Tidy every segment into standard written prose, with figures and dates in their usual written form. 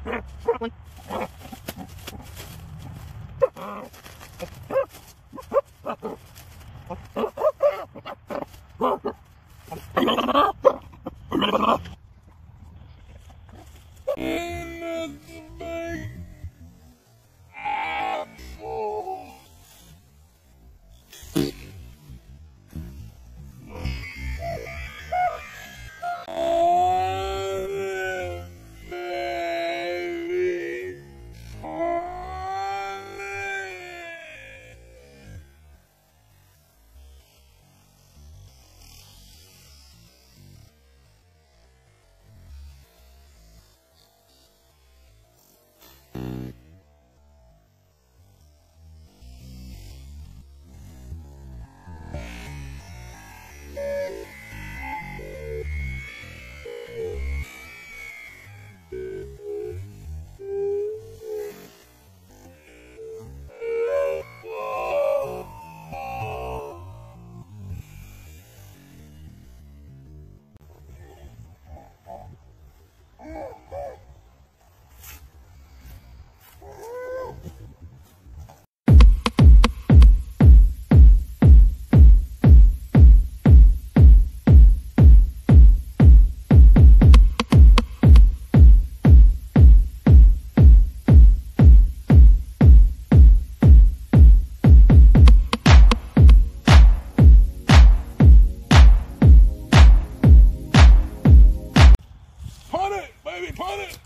Punt it!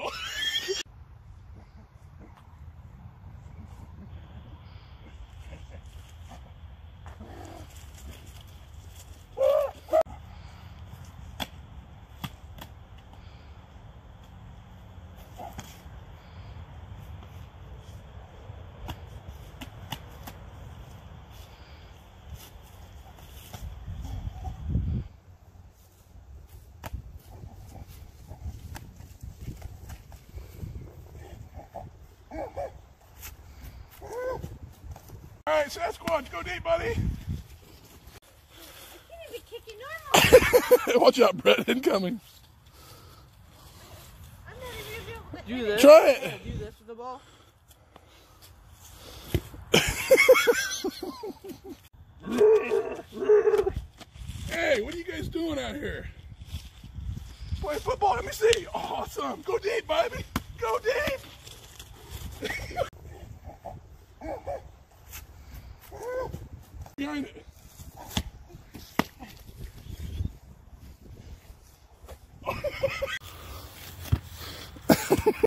All right, Sasquatch, go deep, buddy. I can't even kick it normal. Watch out, Brett, incoming. I'm not even gonna do it. Do this. Try it. Yeah, do this with the ball. Hey, what are you guys doing out here? Play football, let me see. Awesome. Go deep, baby. Go deep. Behind it.